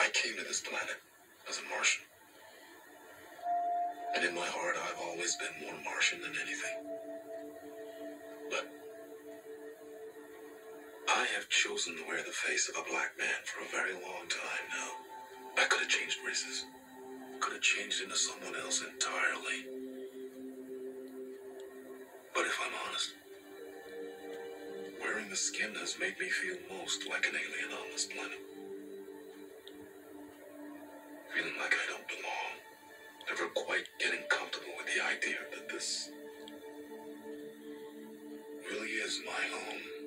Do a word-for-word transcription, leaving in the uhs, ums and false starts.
I came to this planet as a Martian. And in my heart, I've always been more Martian than anything. But I have chosen to wear the face of a black man for a very long time now. I could have changed races. Could have changed into someone else entirely. But if I'm honest, wearing the skin has made me feel most like an alien on this planet. Feeling like I don't belong. Never quite getting comfortable with the idea that this really is my home.